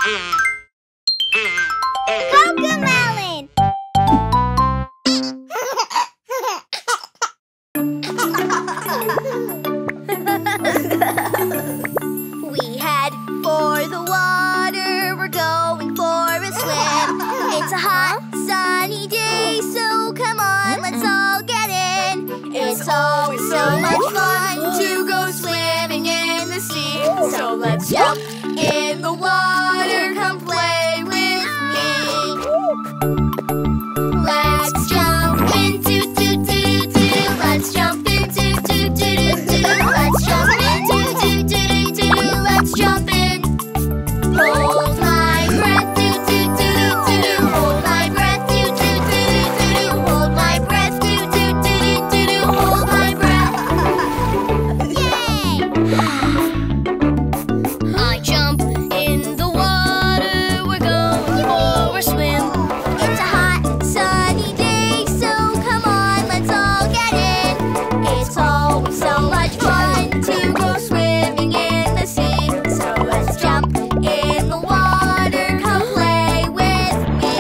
CoComelon! We head for the water, we're going for a swim. It's a hot, sunny day, so come on, let's all get in. It's always so much fun to go swimming in the sea. So let's jump in the water, come play with me. Let's jump into do-do-do-do. Let's jump into do-do-do-do. Let's jump into do-do-do-do. Let's jump in. Hold my breath, do-do-do-do-do. Hold my breath, do-do-do-do-do. Hold my breath, do-do-do-do-do. Hold my breath. Yay! I jump in the water, we're going for a swim. It's a hot, sunny day, so come on, let's all get in. It's always so much fun to go swimming in the sea. So let's jump in the water, come play with me.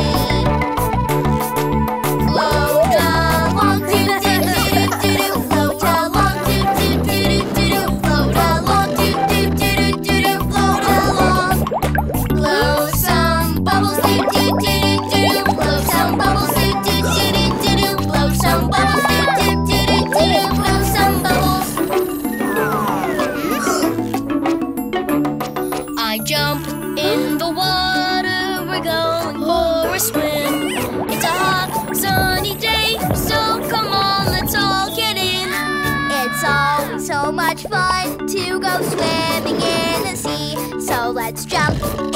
Float along, do-do-do-do-do. Float along, do-do-do-do-do. Float along, do-do-do-do-do. Float along. Blow some bubbles, do-do-do-do-do. Blow some bubbles, do-do-do-do-do. Blow some bubbles, do-do-do-do-do. Blow some bubbles. I jump in the water, we're going for a swim. It's a hot, sunny day, so come on, let's all get in. It's always so much fun to go swimming in the sea. So let's jump